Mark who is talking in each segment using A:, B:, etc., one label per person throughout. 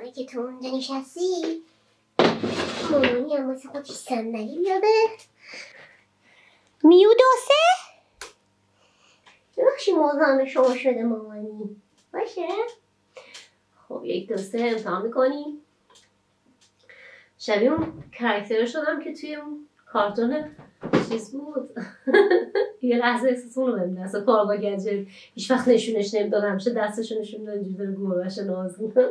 A: حالا که تو اونجا نشستی مامانی هم واسه خودش صندلی بیاره. میو دوسه بخشی موضوع شما شده مامانی باشه. خب یک دوسته امتحان میکنیم شبیه اون کرکتر شدم که توی اون کارتون چیز بود. یه لحظه احساسون رو ببینه اصلا کارگاه گنجه هیچ وقت نشونش نمیدادم همیشه دستشو نشون میداد اینجوری داره گربهش ناز میکنه.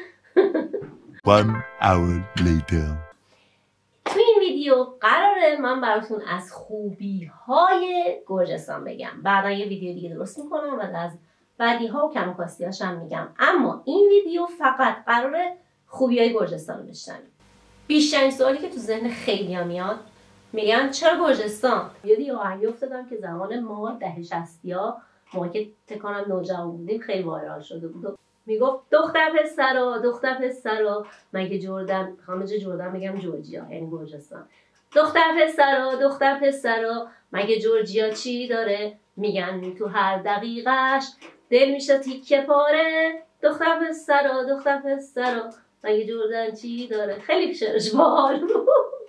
B: 1 hour later.
A: تو این ویدیو قراره من براتون از خوبی های گرجستان بگم. بعدا یه ویدیو دیگه درست میکنم و از بدی ها و کمکاستیاش هم میگم. اما این ویدیو فقط قراره خوبی های گرجستان رو بشنوید. بیشترین سوالی که تو ذهن خیلی ها میاد میگن چرا گرجستان؟ یه آهنگی افتادم که زمان ما دهه 60ها ما که تکانم نوجوان بودیم خیلی وایرال شده بود. میگفت دختر پسرا مگه جردن همه جا جردن میگم جورجیا یعنی گرجستان. دختر پسرا مگه جورجیا چی داره؟ میگن تو هر دقیقش دل میشه تیکه پاره. دختر پسرا مگه جردن چی داره؟ خیلی شعرش باحال بود.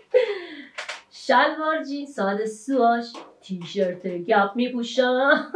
A: شلوار جین ساده سواش تیشرت گپ میپوشم.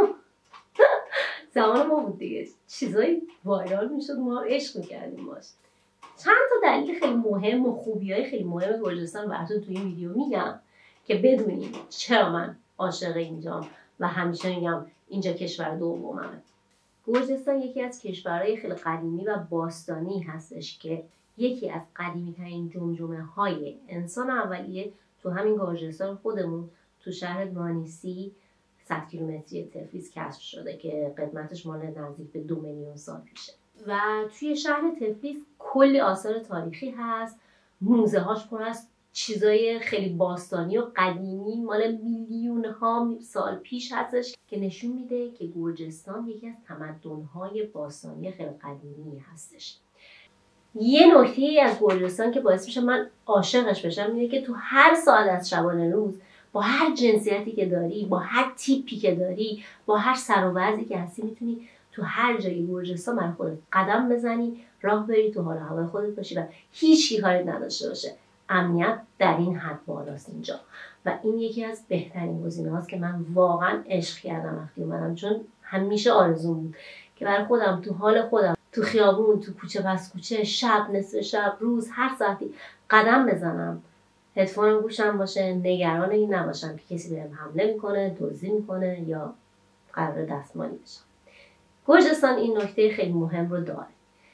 A: زمان ما بود دیگه چیزایی وایرال میشد ما عشق میکردیم باش. چند تا دلیل خیلی مهم و خوبیای خیلی مهم گرجستان براتون توی این ویدیو میگم که بدونید چرا من عاشق اینجام و همیشه میگم اینجا کشور دوممه. گرجستان یکی از کشورهای خیلی قدیمی و باستانی هستش که یکی از قدیمی ترین جمجمه های انسان اولیه تو همین گرجستان خودمون تو شهر مانیسی 100 کیلومتری تفلیس کشف شده که قدمتش مال نزدیک به 2 میلیون سال پیشه و توی شهر تفلیس کلی آثار تاریخی هست. موزه هاش پر از چیزای خیلی باستانی و قدیمی مال میلیون ها سال پیش هستش که نشون میده که گرجستان یکی از تمدن‌های باستانی خیلی قدیمی هستش. یه نکته از گرجستان که باعث میشه من عاشقش بشم اینه که تو هر ساعت از شبانه روز با هر جنسیتی که داری، با هر تیپی که داری، با هر سر و وضعی که هستی میتونی تو هر جای گرجستان برای خودت قدم بزنی، راه بری، تو حال و هوای خودت باشی و هیچ کی کاری نداشته باشه. امنیت در این حد بالاست اینجا و این یکی از بهترین گزینه‌هاست که من واقعا عشق کردم وقتی اومدم، چون همیشه آرزوم بود که برای خودم تو حال خودم تو خیابون، تو کوچه پس کوچه، شب، نصف شب، روز، هر ساعتی قدم بزنم، هدفون گوشم باشه، نگران این نباشم که کسی بهم حمله میکنه، دزدی میکنه یا قرار دستمالی بشم. گرجستان این نکته خیلی مهم رو داره.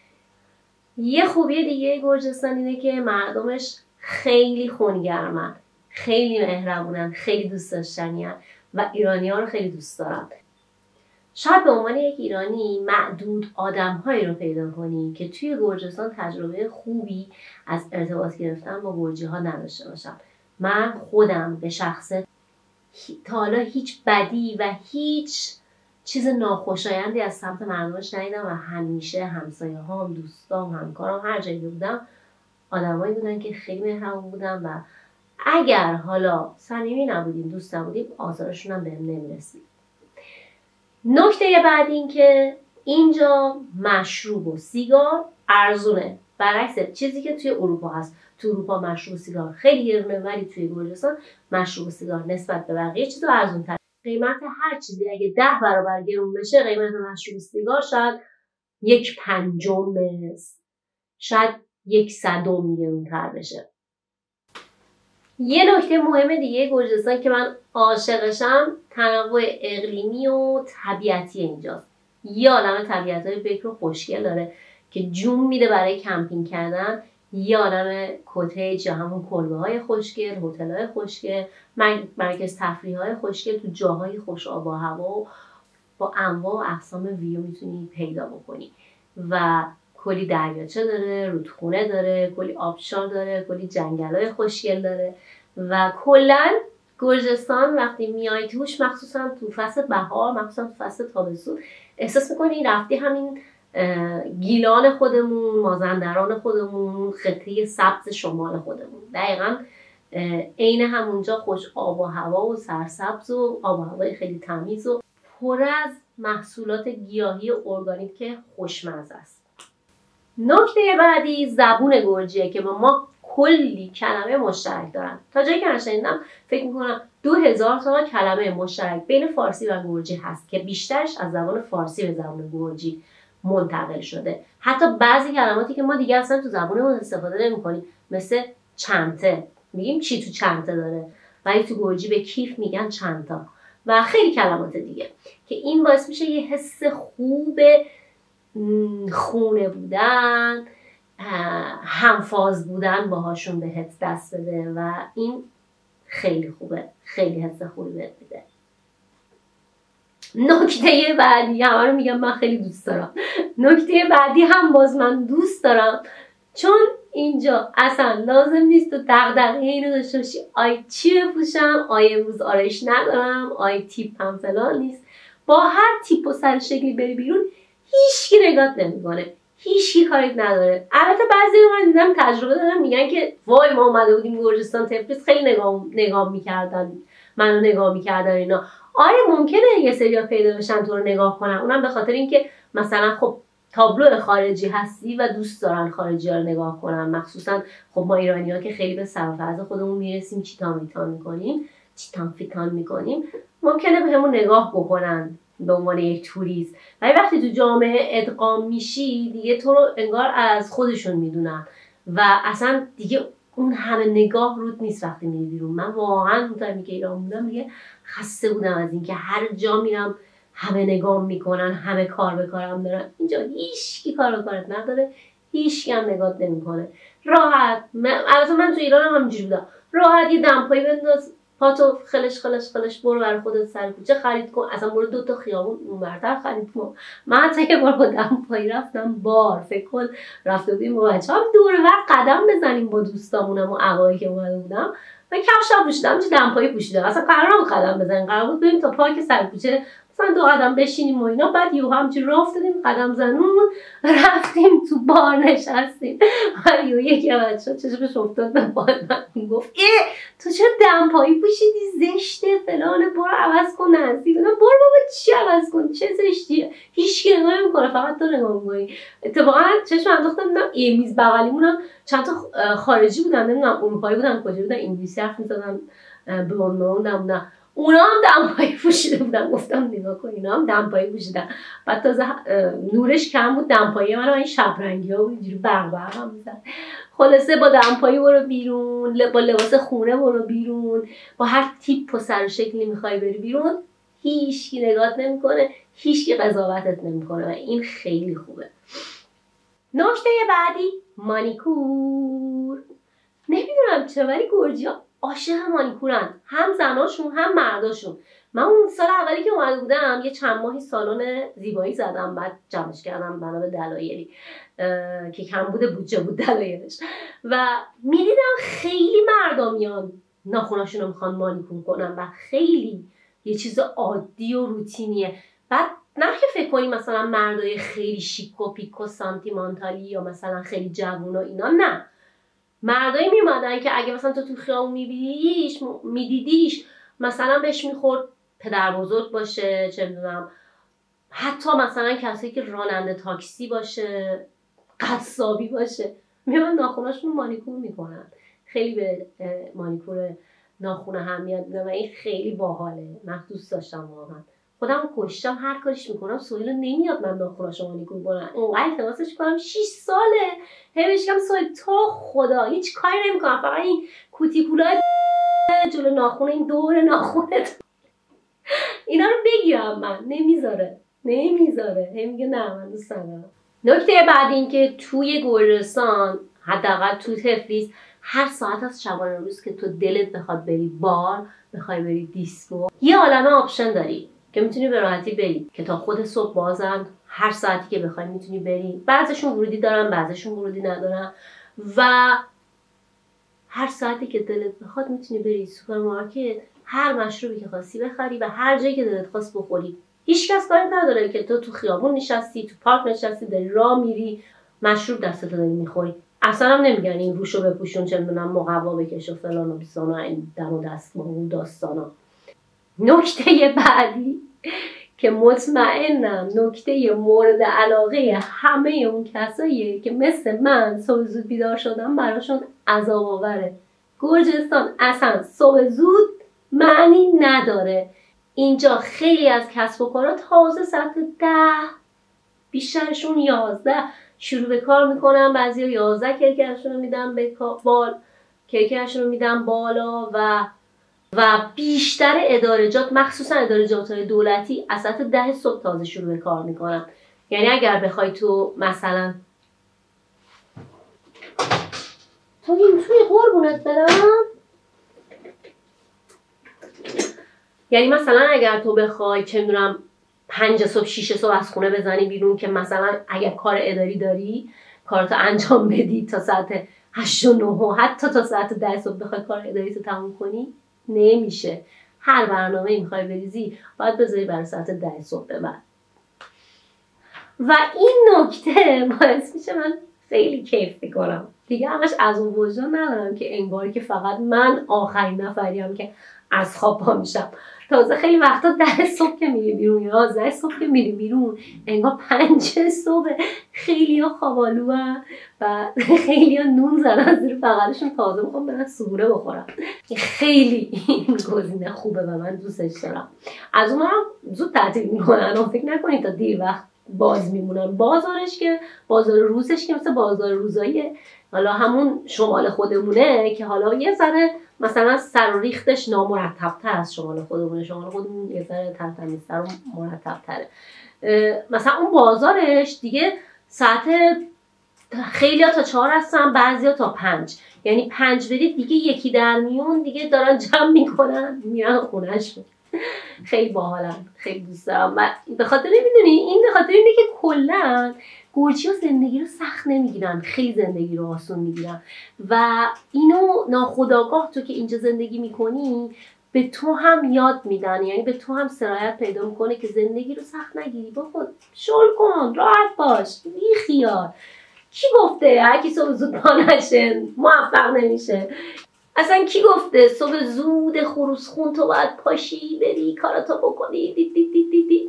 A: یه خوبی دیگه گرجستان اینه که مردمش خیلی خونگرمن، خیلی مهربونن، خیلی دوست داشتنی‌ان و ایرانی‌ها رو خیلی دوست دارن. شاید به عنوان یک ایرانی معدود آدم‌هایی رو پیدا کنی که توی گرجستان تجربه خوبی از ارتباط گرفتن با گرجی‌ها نداشته باشم. من خودم به شخصه تا حالا هیچ بدی و هیچ چیز ناخوشایندی از سمت مردمش ندیدم و همیشه همسایه‌هام، دوستام، همکارام هر جایی بودم آدمایی بودن که خیلی مهربون بودن و اگر حالا صمیمی نبودیم، دوست نبودیم، آزارشون هم بهم نمی‌رسید. نکته بعد این که اینجا مشروب و سیگار ارزونه، برعکس چیزی که توی اروپا هست. تو اروپا مشروب و سیگار خیلی گرونه ولی توی گرجستان مشروب و سیگار نسبت به بقیه چیزا ارزون‌تر. قیمت هر چیزی اگه 10 برابر گرون بشه قیمت مشروب و سیگار شاید 1/5 شاید 1/100 گرون‌تر بشه. یه نکته مهم دیگه گرجستان که من عاشقشم تنوع اقلیمی و طبیعتی اینجاست. یه عالمه طبیعت‌های بکر و خوشگل داره که جون میده برای کمپینگ کردن. یه عالمه کتیج یا همون کلبه‌های خوشگل، هتل‌های خوشگل، مرکز تفریح‌های خوشگل تو جاهای خوش آب و هوا و با انواع و اقسام ویو میتونی پیدا بکنی و کلی دریاچه داره، رودخونه داره، کلی آبشار داره، کلی جنگل‌های خوشگل داره و کلاً گرجستان وقتی میای توش، مخصوصا تو فصل بهار، مخصوصا تو فصل تابستون، احساس می‌کنی رفتی همین گیلان خودمون، مازندران خودمون، خطه سبز شمال خودمون. دقیقاً عین همونجا خوش آب و هوا و سرسبز و آب و هوای خیلی تمیز و پر از محصولات گیاهی ارگانیک که خوشمزه است. نکته بعدی زبون گرجیه که با ما کلی کلمه مشترک دارن. تا جایی که من شنیدم فکر میکنم 2000 تا کلمه مشترک بین فارسی و گرجی هست که بیشترش از زبان فارسی به زبان گرجی منتقل شده. حتی بعضی کلماتی که ما دیگه اصلا تو زبانمون استفاده نمی‌کنیم، مثل چنته، میگیم چی تو چنته داره، ولی تو گرجی به کیف میگن چنتا و خیلی کلمات دیگه که این باعث میشه یه حس خوب خونه بودن، همفاز بودن باهاشون بهت دست بده و این خیلی خوبه، خیلی حس خوبی بهت میده. نکته بعدی، همه رو میگم من خیلی دوست دارم، نکته بعدی هم باز من دوست دارم، چون اینجا اصلا لازم نیست تو دغدغه اینو داشته باشی آی چی بپوشم، آی امروز آرایش ندارم، آی تیپم فلان نیست. با هر تیپ و سر شکلی بری بیرون هیچکی نگات نمیکنه، هیچکی کاریت نداره. البته بعضی من دیدم تجربه دارم میگن که وای ما اومده بودیم گرجستان تفلیس خیلی نگاه میکردن، منو نگاه میکردن اینا. آره ممکنه یه سریا پیدا بشن تو رو نگاه کنن، اونم به خاطر اینکه مثلا خب تابلو خارجی هستی و دوست دارن خارجی‌ها رو نگاه کنن، مخصوصا خب ما ایرانی‌ها که خیلی به سر و فرض خودمون میرسیم، چیتان میتان میکنیم، چیتان فیتان میکنیم، ممکنه بهمون نگاه بکنن به عنوان یک توریست. ولی وقتی تو جامعه ادغام میشی دیگه تو رو انگار از خودشون میدونن و اصلا دیگه اون همه نگاه رود نیست وقتی میری بیرون. من واقعا اون تایمی که ایران بودم دیگه خسته بودم از اینکه هر جا میرم همه نگاه میکنن، همه کار به کارم دارن. اینجا هیچکی کار به کارت نداره، هیچکی هم نگات نمیکنه. راحت البته من تو ایران هم همینجوری بودم، راحت یه دمپایی بنداز پاتو خلش خلش خلش برو برای خودت سر کوچه خرید کن، اصلا برو 2 تا خیابون اونورتر خرید کن. من حتی یه بار با دمپایی رفتم بار، فکر کن رفته بودیم با بچه‌ام دور و بر قدم بزنیم با دوستامونم و اوایل که اومده بودم و کفشم پوشیدم چه دمپایی پوشیدم، اصلا قرار نبود قدم بزنیم، قرار بود بریم تا پارک سر کوچه مثلا 2 قدم بشینیم و اینا، بعد یهو همینجوری راه افتادیم قدم زنون رفتیم تو بار نشستیم و یکی از بچه‌ها چشمش افتاد به پای من، گفت تو چرا دمپایی پوشیدی زشته فلان، برو عوض کن نزدیک. برو بابا چی عوض کن، چه زشتیه، هیچکی نگاه نمی‌کنه فقط تو نگاه می‌کنی. اتفاقا چشم انداختم دیدم میز بغلیمونم چند تا خارجی بودن، نمیدونم اروپایی بودن کجا بودن، انگلیسی حرف می‌زدن، بلوند بودن، اونا هم دمپایی پوشیده بودن. گفتم نگاه کن اینا هم دمپایی پوشیدن. بعد تازه نورش کم بود، دمپایی من این شب رنگی ها بود اینجوری برق برق هم میزد. خلاصه با دمپایی برو بیرون، با لباس خونه برو بیرون، با هر تیپ و سر شکلی میخوای بری بیرون، هیچکی نگات نمیکنه، هیچکی قضاوتت نمیکنه و این خیلی خوبه. نکته بعدی مانیکور. نمیدونم چرا ولی گرجی‌ها عاشق مانیکورن، هم زناشون هم مرداشون. من اون سال اولی که اومده بودم یه چند ماهی سالن زیبایی زدم، بعد جمعش کردم بنا به دلایلی که کم بوده بودجه بود دلایلش، و میدیدم خیلی مردا میان ناخوناشون رو میخوان مانیکور کنن و خیلی یه چیز عادی و روتینیه. بعد نه که فکر کنی مثلا مردای خیلی شیک و پیک و سانتیمانتالی یا مثلا خیلی جوون و اینا، نه، مردایی میمدن که اگه مثلا تو خیابون میدیدیش مثلا بهش میخورد پدر بزرگ باشه، چه میدونم حتی مثلا کسی که راننده تاکسی باشه، قصابی باشه، میان ناخوناشون مانیکور میکنن. خیلی به مانیکور ناخون اهمیت میدم و این خیلی باحاله، من دوست داشتم واقعا. خودم کشتم هر کاریش میکنم سهیل نمیاد من ناخوناشو مانیکور کنم، اونقدر التماسش کنم 6 ساله بهش میگم سهیل تو خدا هیچ کاری نمیکنم، فقط این کوتیکولای جلو ناخون این دور ناخونت اینا رو بگیرم، من نمیذاره میگه نه من دوست ندارم. نکته بعد این که توی گرجستان حداقل تو تفلیس هر ساعت از شبانه روز که تو دلت بخواد بری بار، بخوای بری دیسکو، یه عالمه آپشن داری که میتونی به راحتی بری که تا خود صبح بازن، هر ساعتی که بخوای میتونی بری. بعضیشون ورودی دارن بعضیشون ورودی ندارن و هر ساعتی که دلت بخواد میتونی بری سوپرمارکت هر مشروبی که خواستی بخری و هر جایی که دلت خواست بخوری. هیچ کس کاری نداره که تو خیابون نشستی، تو پارک نشستی، داری راه میری مشروب دستت داری میخوری. اصلا هم نمیگن این روشو بپوشون، چه میدونم مقوا بکش و فلان و بیسان و این دم و دست و اون داستانا. نکته بعدی که مطمئنم نکته مورد علاقه همه اون کساییه که مثل من صبح زود بیدار شدم براشون عذاب آوره. گرجستان اصلا صبح زود معنی نداره. اینجا خیلی از کسب و کارا تازه ساعت 10 بیشترشون 11 شروع به کار میکنن. بعضیا 11 کرکرشون رو میدن به کرکرشون رو میدن بالا و بیشتر ادارجات مخصوصا ادارجات‌های دولتی از ساعت 10 صبح تازه شروع به کار میکنن. یعنی اگر بخوای تو مثلا تو توی قربونت برم، یعنی مثلا اگر تو بخوای چه میدونم 5 صبح 6 صبح از خونه بزنی بیرون که مثلا اگر کار اداری داری کارتو انجام بدی تا ساعت 8 و 9 و حتی تا ساعت 10 صبح بخوای کار اداریتو تموم کنی نمیشه. هر برنامه‌ای میخوای بریزی باید بذاری برای ساعت 10 صبح به بعد. و این نکته باعث میشه من خیلی کیف میکنم دیگه. همش از اون وجدان ندارم که انگار که فقط من آخرین نفریم که از خواب پا میشم. تازه خیلی وقتا 10 صبح که میری بیرون یا 11 صبح که میری بیرون انگار 5 صبح. خیلی ها خوابالو و خیلی ها نون زدن زیر بغلشون تازه میخوام برن سوره بخورم. خیلی این گزینه خوبه و من دوستش دارم. از اون هم زود تعطیل میکنن و فکر نکنید تا دیر وقت باز میمونن. بازارش که بازار روزش که مثل بازار روزایی حالا همون شمال خودمونه که حالا یه ذره مثلا سر و ریختش نامرتب‌تر از شمال خودمونه. شمال خودمون یه ذره ترتمیزتر و مرتب‌تره. مثلا اون بازارش دیگه ساعت خیلی ها تا 4 هستن، بعضی ها تا 5. یعنی 5 برید دیگه یکی در میون دیگه دارن جمع میکنن میرن خونه‌شون. خیلی باحالن، خیلی دوست دارم. و به خاطر میدونی این به خاطر اینه که کلا گرجی‌ها زندگی رو سخت نمیگیرن، خیلی زندگی رو آسون میگیرن و اینو ناخودآگاه تو که اینجا زندگی میکنی به تو هم یاد میدن. یعنی به تو هم سرایت پیدا میکنه که زندگی رو سخت نگیری، بخود شل کن، راحت باش، بی خیال. کی گفته هر کی صبح زود پا نشه موفق نمیشه؟ اصلا کی گفته صبح زود خروس خون تو باید پاشی بری کاراتو بکنی دی.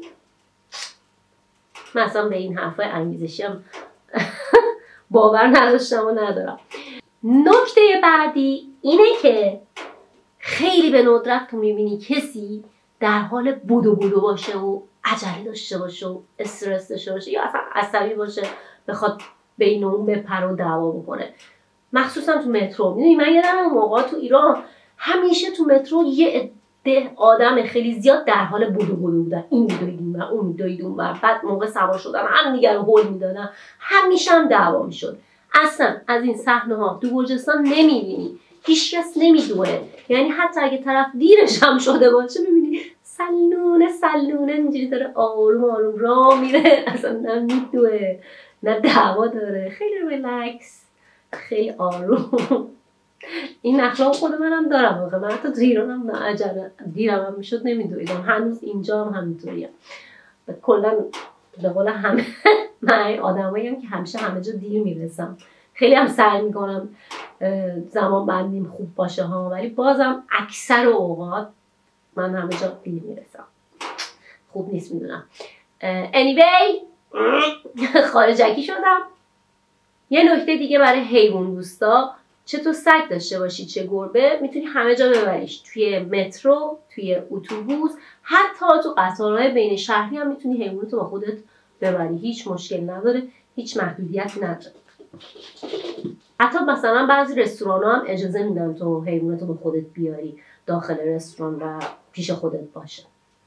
A: من اصلا به این حرفای انگیزشی هم باور نداشتم و ندارم. نکته بعدی اینه که خیلی به ندرت تو میبینی کسی در حال بودو باشه و عجله داشته باشه و استرس داشته باشه یا اصلا عصبی باشه بخواد بین اون بپره و دعوا بکنه. مخصوصا تو مترو. میدونی من یادم اون موقع تو ایران همیشه تو مترو یه عده آدم خیلی زیاد در حال بودو بودن. این میدوید اون و اون میدوید اون و بعد موقع سوار شدن هم دیگه رو هول میدادن، همیشه هم دعوا میشد. اصلا از این صحنه ها تو گرجستان نمیبینی، هیچکس نمیدوه. یعنی حتی اگه طرف دیرش هم شده باشه میبینی سلونه اینجوری داره آروم راه میره، اصلا نه میدوه نه دعوا داره، خیلی ریلکس، خیلی آروم. این اخلاق خود منم دارم واقعا. من حتی تو ایرانم نه عجله دیرم هم میشد نمیدویدم، هنوز اینجا هم همینطوریم. کلا به قول همه من آدماییم که همیشه همه جا دیر میرسم. خیلی هم سعی میکنم زمان بندیم خوب باشه ها، ولی بازم اکثر اوقات من همه جا دیر میرسم. خوب نیست میدونم. anyway خارجکی شدم. یه نکته دیگه برای حیوان دوستا، چه تو سگ داشته باشی چه گربه میتونی همه جا ببریش. توی مترو، توی اتوبوس، حتی تو قطارهای بین شهری هم میتونی حیوانتو با خودت ببری. هیچ مشکل نداره، هیچ محدودیتی نداره. حتی مثلا بعضی رستوران‌ها هم اجازه میدن تو حیوانتو با خودت بیاری داخل رستوران و پیش خودت باشه.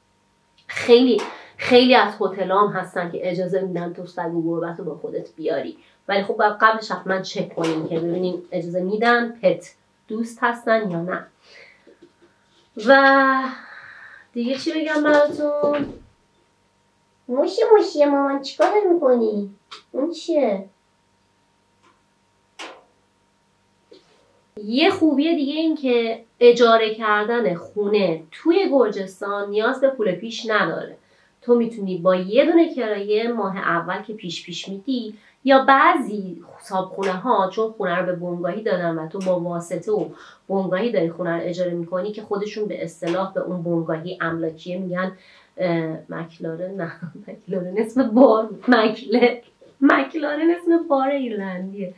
A: خیلی از هتل‌ها هم هستن که اجازه میدن تو سگ و گربه‌تو با خودت بیاری، ولی خب قبلش حتما چک کنیم که ببینیم اجازه میدن، پت دوست هستن یا نه. و دیگه چی بگم براتون؟ موشی مامان چیکار میکنی؟ اون چیه؟ یه خوبی دیگه این که اجاره کردن خونه توی گرجستان نیاز به پول پیش نداره. تو میتونی با یه دونه کرایه ماه اول که پیش میدی، یا بعضی صاحبخونه ها چون خونه رو به بنگاهی دادن و تو با واسطه و بنگاهی داری خونه رو اجاره میکنی که خودشون به اصطلاح به اون بنگاهی املاکیه میگن مکلارن، نه مکلارن اسم بار، مکلارن اسم بار ایرلندیه.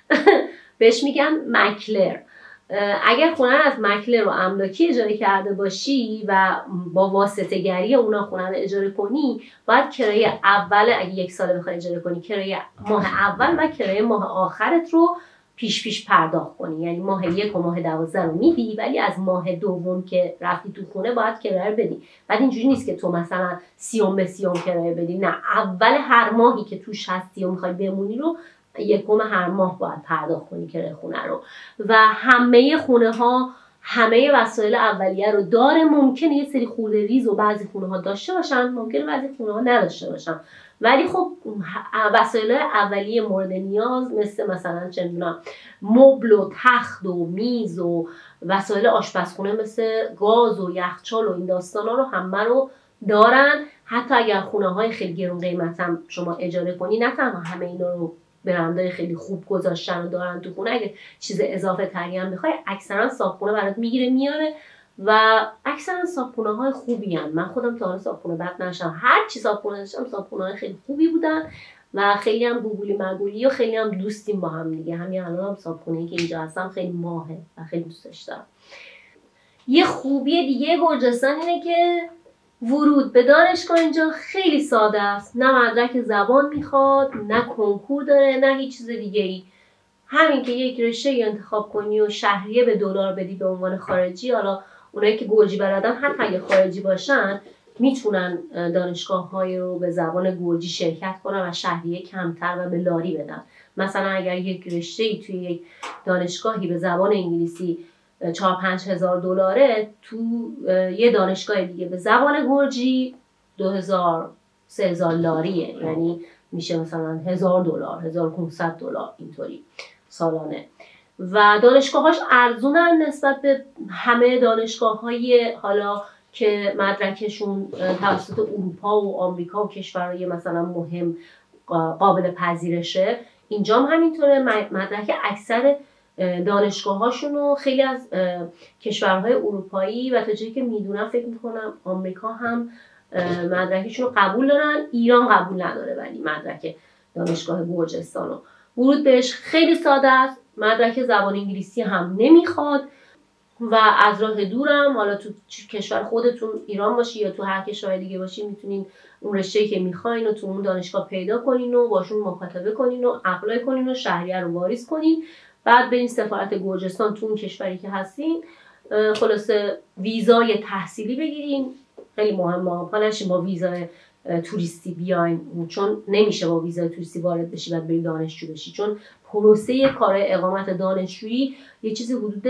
A: بهش میگن مکلر. اگر خونه از مکلر رو املاکی اجاره کرده باشی و با واسطه گری اونا خونه رو اجاره کنی، باید کرایه اول، اگه 1 سال بخوای اجاره کنی، کرایه ماه اول و کرایه ماه آخرت رو پیش پرداخت کنی. یعنی ماه 1 و ماه 12 رو میدی، ولی از ماه دوم که رفتی تو خونه باید کرایه بدی. بعد اینجوری نیست که تو مثلا 30 به 30 کرایه بدی، نه، اول هر ماهی که توش هستی و میخوای بمونی رو 1 هر ماه باید پرداخت کنی کرایه خونه رو. و همه خونه ها همه وسایل اولیه رو داره. ممکنه یه سری خورده ریز و بعضی خونه ها داشته باشن، ممکنه بعضی خونه ها نداشته باشن، ولی خب وسایل اولیه مورد نیاز مثلا چه میدونم مبل و تخت و میز و وسایل آشپزخونه مثل گاز و یخچال و این داستانا رو همه رو دارن. حتی اگر خونه های خیلی گرون قیمت هم شما اجاره کنی، نه تنها همه اینا رو برندهای خیلی خوب گذاشتن و دارن تو خونه، اگه چیز اضافه تری هم بخوای اکثرا صابخونه برات میگیره میاره و اکثرا صابخونه های خوبی هن. من خودم تا حالا صابخونه بد نشم، هر چی صابخونه داشتم صابخونه های خیلی خوبی بودن و خیلی هم گوگولی مگولی و خیلی هم دوستیم با هم دیگه. همین الان هم صابخونه‌ای که اینجا هستم خیلی ماهه و خیلی دوستش دارم. یه خوبی دیگه گرجستان اینه که ورود به دانشگاه اینجا خیلی ساده است. نه مدرک زبان میخواد، نه کنکور داره، نه هیچ چیز دیگه ای. همین که یک رشته انتخاب کنی و شهریه به دلار بدی به عنوان خارجی. حالا اونایی که گرجی بلدن حتی اگه خارجی باشن میتونن دانشگاه‌های رو به زبان گرجی شرکت کنن و شهریه کمتر و به لاری بدن. مثلا اگر یک رشته‌ای توی یک دانشگاهی به زبان انگلیسی 4-5 هزار دلاره، تو یه دانشگاه دیگه به زبان گرجی 2000-3000 لاریه. یعنی میشه مثلا 1000 دلار، 1500 دلار اینطوری سالانه. و دانشگاهاش ارزونن نسبت به همه دانشگاه‌های حالا که مدرکشون توسط اروپا و آمریکا و کشورهای مثلا مهم قابل پذیرشه. اینجا هم همینطوره. مدرک اکثر دانشگاهاشون رو خیلی از کشورهای اروپایی و تا جایی که میدونم فکر میکنم آمریکا هم مدرکشون رو قبول دارن. ایران قبول نداره ولی مدرک دانشگاه گرجستان رو. ورود بهش خیلی ساده است. مدرک زبان انگلیسی هم نمیخواد و از راه دورم، حالا تو کشور خودتون ایران باشی یا تو هر کشور دیگه باشی، میتونین اون رشته‌ای که میخواین و تو اون دانشگاه پیدا کنین و باشون مکاتبه کنین و اپلای کنین و شهریه رو واریز کنین. بعد برین سفارت گرجستان تو اون کشوری که هستین، خلاصه ویزای تحصیلی بگیرین. خیلی مهمه پا نشین با ویزای توریستی بیاین، چون نمیشه با ویزای توریستی وارد بشی و بری دانشجو بشی، چون پروسه کار اقامت دانشجویی یه چیزی حدود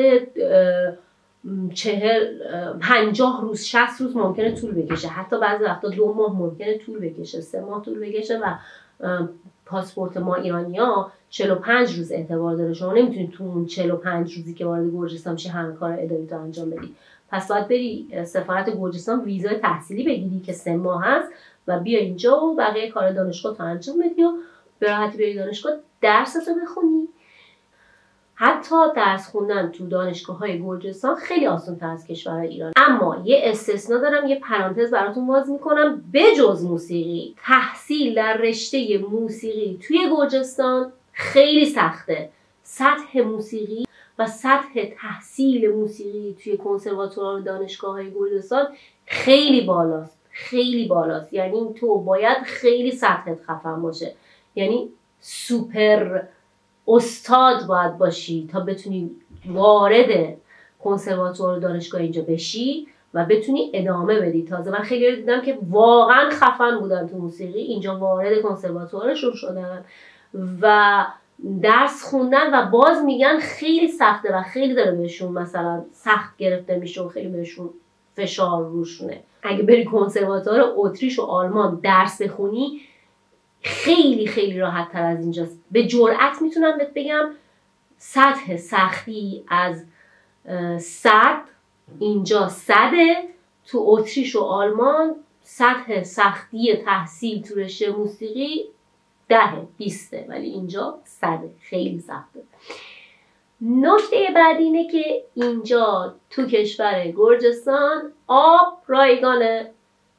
A: 50 روز 60 روز ممکنه طول بکشه. حتی بعضی وقتا 2 ماه ممکنه طول بکشه، 3 ماه طول بکشه و پاسپورت ما ایرانی‌ها 45 روز اعتبار داره. شما نمیتونید تو اون 45 روزی که وارد گرجستان میشی همه کار اداری تو انجام بدی. پس باید بری سفارت گرجستان ویزای تحصیلی بگیری که 3 ماه هست و بیا اینجا و بقیه کار دانشگاه تو انجام بدی و به راحتی بری دانشگاه درستو بخونی. حتی درس خوندن تو دانشگاه‌های گرجستان خیلی آسان‌تر از کشورهای ایران. اما یه استثنا دارم، یه پرانتز براتون باز میکنم. بجز موسیقی، تحصیل در رشته موسیقی توی گرجستان خیلی سخته. سطح موسیقی و سطح تحصیل موسیقی توی کنسرواتوار و دانشگاه‌های گرجستان خیلی بالاست. خیلی بالاست. یعنی تو باید خیلی سطحت خفن باشه. یعنی سوپر استاد باید باشی تا بتونی وارد کنسرواتوار و دانشگاه اینجا بشی و بتونی ادامه بدی. تازه من خیلی دیدم که واقعا خفن بودن تو موسیقی، اینجا وارد کنسرواتوارشون شدن و درس خوندن و باز میگن خیلی سخته و خیلی داره بهشون مثلا سخت گرفته میشه و خیلی بهشون فشار روشونه. اگه بری کنسرواتوار اتریش و آلمان درس بخونی خیلی خیلی راحت تر از اینجاست. به جرئت میتونم بهت بگم سطح سختی از 100 اینجا 100، تو اتریش و آلمان سطح سختی تحصیل تو رشته موسیقی 10-20، ولی اینجا 100. خیلی سخته. نکته بعدی اینه که اینجا تو کشور گرجستان آب رایگانه.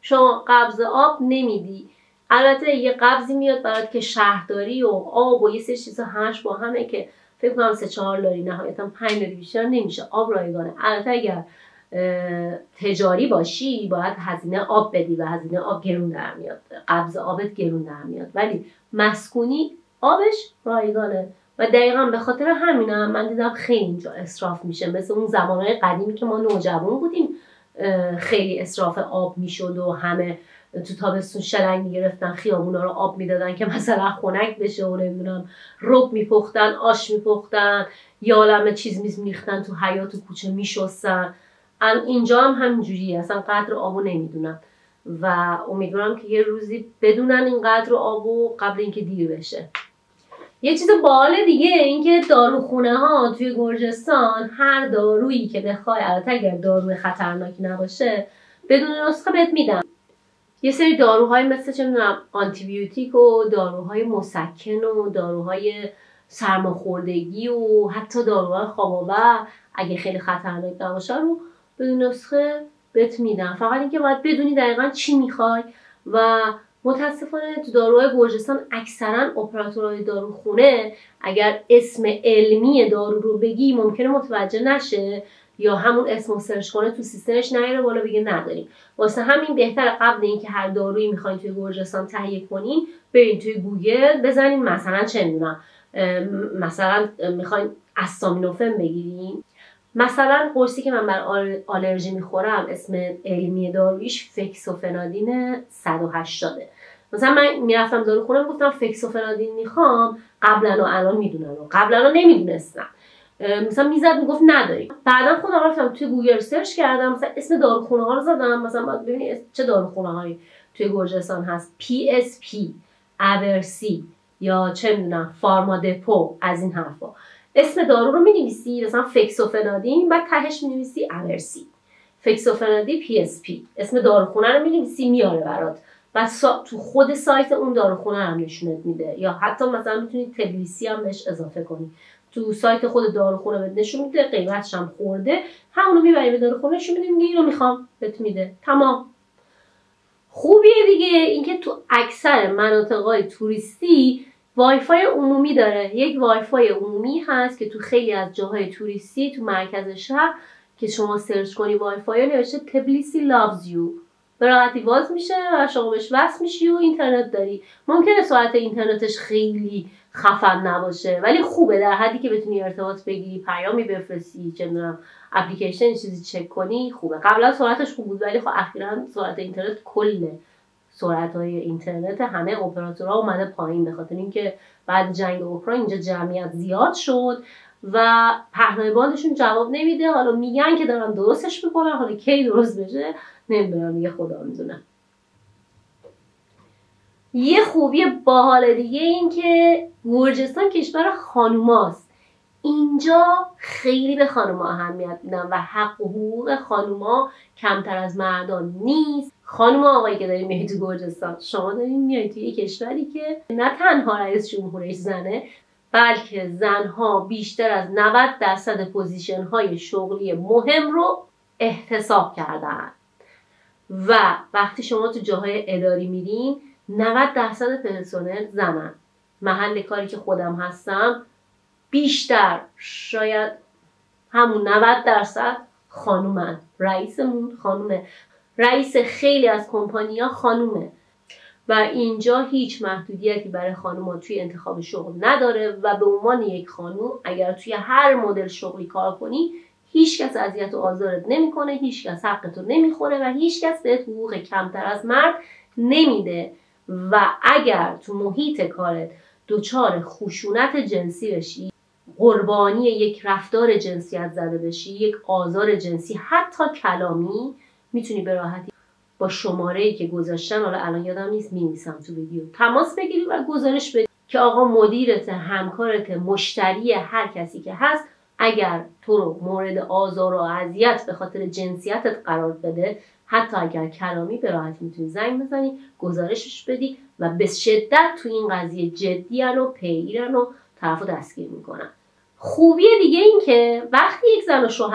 A: شما قبض آب نمیدی. البته یه قبضی میاد برات که شهرداری و آب و یه سری چیزا همش با همه که فکر کنم 3-4 لاری نهایتا 5 لاری بیشتر نمیشه آب رایگانه. البته اگر تجاری باشی باید هزینه آب بدی و هزینه آب گرون در میاد، قبض آبت گرون در میاد، ولی مسکونی آبش رایگانه. و دقیقا به خاطر همینم من دیدم خیلی اینجا اسراف میشه، مثل اون زمانهای قدیمی که ما نوجوان بودیم خیلی اسراف آب میشد و همه تو تابستون شلنگ میگرفتن خیابونا رو آب میدادن که مثلا خنک بشه و نمیدونم رب میپختن، آش میپختن، یا عالمه چیز میریختن تو حیاط و کوچه میشستن. اینجا هم همینجوریه، اصلا قدر آبو نمیدونم و امیدوارم که یه روزی بدونن این قدر آبو قبل اینکه دیر بشه. یه چیز باحال دیگه اینکه داروخونه ها توی گرجستان هر دارویی که بخوای، البته اگر داروی خطرناکی نباشه، بدون نسخه بهت میدن. یه سری داروهای مثل چه میدونم آنتی بیوتیک و داروهای مسکن و داروهای سرماخوردگی و حتی داروهای خواب‌آور اگه خیلی خطرناک نباشه رو بدون نسخه بهت میدن. فقط اینکه باید بدونی دقیقاً چی میخوای. و متاسفانه تو داروهای گرجستان اکثرا اپراتورهای داروخونه اگر اسم علمی دارو رو بگی ممکنه متوجه نشه یا همون اسمو سرچ کنه تو سیستمش نیاره بالا بگه نداریم. واسه همین بهتره قبل اینکه هر دارویی میخواین توی گرجستان تهیه کنین برین توی گوگل بزنین مثلا چه میدونم مثلا میخواین استامینوفن بگیرین، مثلا قرصی که من بر آلرژی میخورم اسم علمی دارویش فکسوفنادین 180. مثلا من میرفتم داروخونه گفتم فکسوفنادین میخوام، قبلا و الان میدونن و قبلا نمیدونستم، مثلا میزد میگفت نداریم. بعدا خودم رفتم توی گوگل سرچ کردم، مثلا اسم داروخونه ها رو زدم، مثلا باید ببینید چه داروخونه هایی توی گرجستان هست، PSP، اورسی یا چه میدونم فارما دپو، از این حرفا. اسم دارو رو مینویسی مثلا فکسوفنادین، بعد تهش مینویسی اورسی، فکسوفنادین PSP، اسم داروخونه رو مینویسی میاره برات. بعد تو خود سایت اون داروخونه هم نشونت میده، یا حتی مثلا میتونید تبلیسی هم بهش اضافه کنی. تو سایت خود داروخونه بهت نشون میده، قیمتش هم خورده، همونو میبری به داروخونه نشون میده، میگه اینو میخوام، بهت میده، تمام. خوبیه دیگه اینکه تو اکثر مناطق‌های توریستی وایفای عمومی داره. یک وایفای عمومی هست که تو خیلی از جاهای توریستی تو مرکز شهر که شما سرچ کنی وایفای نوشته تبلیسی loves you، به راحتی باز میشه و شما بهش وصل میشی و اینترنت داری. ممکنه سرعت اینترنتش خیلی خفن نباشه ولی خوبه، در حدی که بتونی ارتباط بگیری، پیامی بفرستی، چه میدونم اپلیکیشن چیزی چک کنی، خوبه. قبلا سرعتش خوب بود ولی خب اخیراً سرعت اینترنت کل سرعت‌های اینترنت همه اپراتورها اومده پایین، به خاطر اینکه بعد جنگ اوکراین اینجا جمعیت زیاد شد و پهنای باندشون جواب نمیده. حالا میگن که دارن درستش میکنن، حالا کی درست بشه نمیدونم، دیگه خدا میدونه. یه خوبی باحال دیگه این که گرجستان کشور خانوماست. اینجا خیلی به خانوما اهمیت میدن و حق و حقوق خانوما کمتر از مردان نیست. خانم آقایی که داریم میای تو گرجستان، شما داریم میای توی یه کشوری که نه تنها رئیس جمهورش زنه، بلکه زنها بیشتر از 90% پوزیشن های شغلی مهم رو احتساب کردن. و وقتی شما تو جاهای اداری میرین 90% پرسنل زنن. محل کاری که خودم هستم بیشتر شاید همون 90% خانومن. رئیسمون خانومه، رئیس خیلی از کمپانی‌ها خانومه و اینجا هیچ محدودیتی برای خانوما توی انتخاب شغل نداره و به عنوان یک خانوم اگر توی هر مدل شغلی کار کنی هیچ کس اذیت و آزارت نمیکنه، هیچ کس حقتو نمیخوره و هیچ کس بهت حقوق کمتر از مرد نمیده. و اگر تو محیط کارت دچار خشونت جنسی بشی، قربانی یک رفتار جنسیت زده بشی، یک آزار جنسی حتی کلامی، میتونی به راحتی با شماره‌ای که گذاشتن، حالا الان یادم نیست می‌نویسم تو ویدیو، تماس بگیری و گزارش بدی که آقا مدیرت، همکارت، مشتری، هر کسی که هست اگر تو رو مورد آزار و اذیت به خاطر جنسیتت قرار بده، حتی اگر کلامی، به راحتی میتونی زنگ بزنی، گزارشش بدی و به شدت تو این قضیه جدیان و پیگیرن و طرفو دستگیر میکنن. خوبی دیگه این که وقتی یک زن و شوهر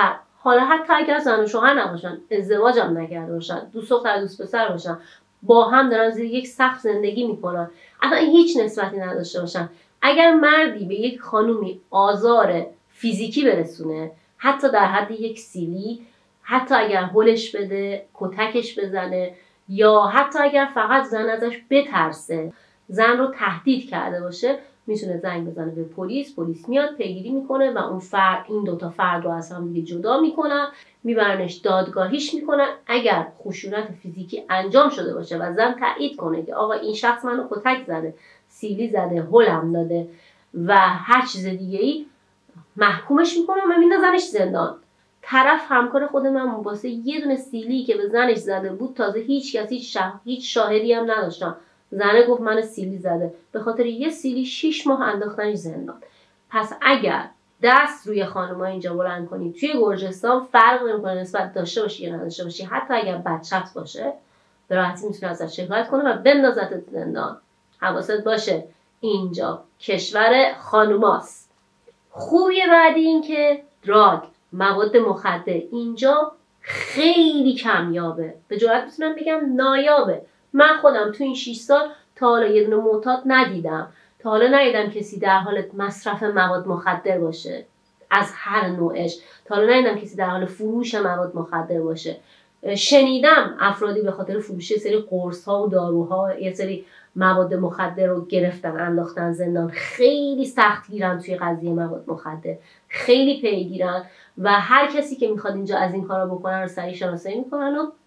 A: حالا حتی اگر زن و شوهر نباشن، ازدواج هم نکرده باشن، دوست دختر دوست پسر باشن، با هم دارن زیر یک سقف زندگی میکنن، اصلا هیچ نسبتی نداشته باشن، اگر مردی به یک خانومی آزار فیزیکی برسونه، حتی در حد یک سیلی، حتی اگر هلش بده، کتکش بزنه، یا حتی اگر فقط زن ازش بترسه، زن رو تهدید کرده باشه، میتونه زنگ بزنه به پلیس میاد پیگیری میکنه و اون این دوتا فرد رو از هم دیگه جدا میکنن، میبرنش دادگاهیش میکنن. اگر خشونت فیزیکی انجام شده باشه و زن تایید کنه که آقا این شخص منو کتک زده، سیلی زده، هلم داده و هر چیز دیگه ای، محکومش میکنن و میندازنش زندان. طرف همکار خود من واسه یه دونه سیلی که به زنش زده بود، تازه هیچ شاهدی هم نداشتن، زنه گفت من سیلی زده، به خاطر یه سیلی 6 ماه انداختنش زندان. پس اگر دست روی خانم‌ها اینجا بلند کنی توی گرجستان، فرق نمی‌کنه نسبت داشته باشی یا نداشته باشی، حتی اگر بچت باشه به راحتی میتونه ازش شکایت کنه و بندازت زندان. حواست باشه اینجا کشور خانوماست. خوبی بعدی این که دراگ، مواد مخدر اینجا خیلی کمیابه، به جرات میتونم بگم نایابه. من خودم تو این 6 سال تا حالا یه دونه معتاد ندیدم، تا حالا ندیدم کسی در حال مصرف مواد مخدر باشه از هر نوعش، تا حالا ندیدم کسی در حال فروش مواد مخدر باشه. شنیدم افرادی به خاطر فروش یه سری قرص ها و داروها یه سری مواد مخدر رو گرفتن انداختن زندان. خیلی سخت گیرن توی قضیه مواد مخدر، خیلی پیگیرن و هر کسی که میخواد اینجا از این کارا بکنن رو سریع شناسایی میکنن و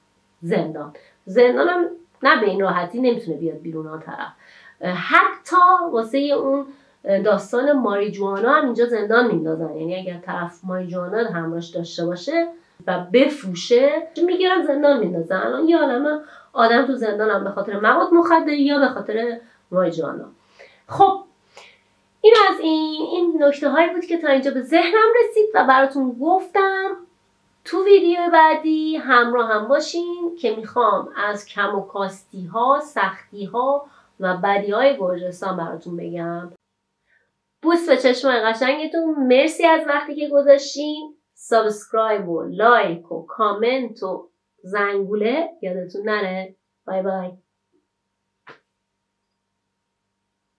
A: زندان هم نه به این راحتی نمیتونه بیاد بیرون ها طرف. حتی واسه اون داستان ماریجوانا هم اینجا زندان میندازن، یعنی اگر طرف ماریجوانا همراهش داشته باشه و بفروشه میگیرن زندان میندازن. الان یه عالمه آدم تو زندان هم به خاطر مواد مخدر یا به خاطر ماریجوانا. خب این از این نکته هایی بود که تا اینجا به ذهنم رسید و براتون گفتم. تو ویدیو بعدی همراه هم باشین که میخوام از کم و کاستی ها، سختی ها و بدی های گرجستان براتون بگم. بوس به چشمای قشنگتون، مرسی از وقتی که گذاشتین. سابسکرایب و لایک و کامنت و زنگوله یادتون نره. بای بای.